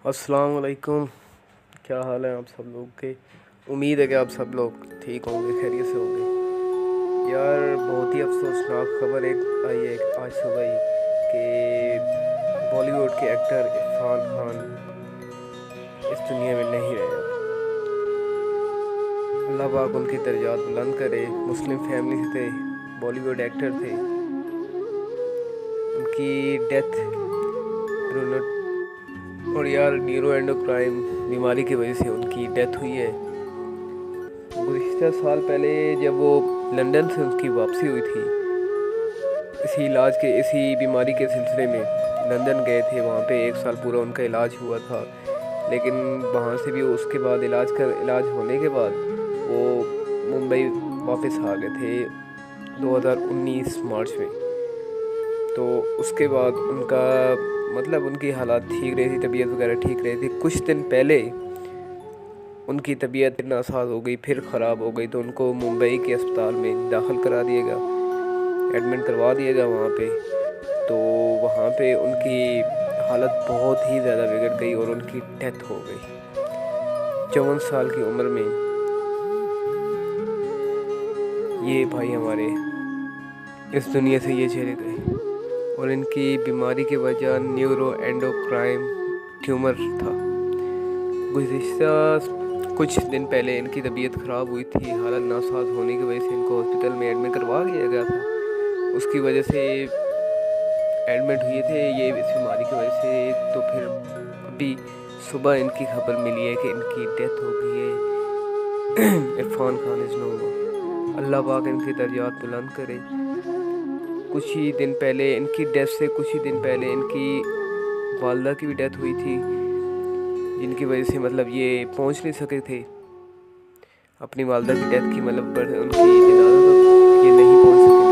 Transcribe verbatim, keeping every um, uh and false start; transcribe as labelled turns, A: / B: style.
A: अस्सलाम वालेकुम। क्या हाल है आप सब लोग के। उम्मीद है कि आप सब लोग ठीक होंगे, खैरियत से होंगे। यार बहुत ही अफसोसनाक खबर एक आई है आज सुबह ही कि बॉलीवुड के एक्टर इरफान खान इस दुनिया में नहीं रहे अब। अल्लाह पाक उनकी दर्जात बुलंद करे। मुस्लिम फैमिली से थे, बॉलीवुड एक्टर थे। उनकी डेथ और यार न्यूरो एंडोक्राइन बीमारी की वजह से उनकी डेथ हुई है। गुज़िश्ता साल पहले जब वो लंदन से उनकी वापसी हुई थी, इसी इलाज के इसी बीमारी के सिलसिले में लंदन गए थे। वहाँ पे एक साल पूरा उनका इलाज हुआ था, लेकिन वहाँ से भी उसके बाद इलाज कर इलाज होने के बाद वो मुंबई वापस आ गए थे दो हज़ार उन्नीस मार्च में। तो उसके बाद उनका मतलब उनकी हालात ठीक रही थी, तबीयत वगैरह ठीक रही थी। कुछ दिन पहले उनकी तबीयत नासाज हो गई, फिर ख़राब हो गई, तो उनको मुंबई के अस्पताल में दाखिल करा दिएगा, एडमिट करवा दिएगा वहाँ पे। तो वहाँ पे उनकी हालत बहुत ही ज़्यादा बिगड़ गई और उनकी डेथ हो गई चौवन साल की उम्र में। ये भाई हमारे इस दुनिया से ये चले गए और इनकी बीमारी की वजह न्यूरो एंडोक्राइन ट्यूमर था। गुज़िश्ता कुछ दिन पहले इनकी तबीयत ख़राब हुई थी, हालत नासाज होने की वजह से इनको हॉस्पिटल में एडमिट करवा दिया गया था। उसकी वजह से एडमिट हुए थे ये इस बीमारी की वजह से। तो फिर अभी सुबह इनकी खबर मिली है कि इनकी डेथ हो गई है। Irfan Khan is no more. अल्लाह पाक इनकी दर्जात बुलंद करे। कुछ ही दिन पहले इनकी डेथ से कुछ ही दिन पहले इनकी वालदा की भी डेथ हुई थी, जिनकी वजह से मतलब ये पहुंच नहीं सके थे। अपनी वालदा की डेथ की मतलब उनकी जनाजा तक ये नहीं पहुंच सके।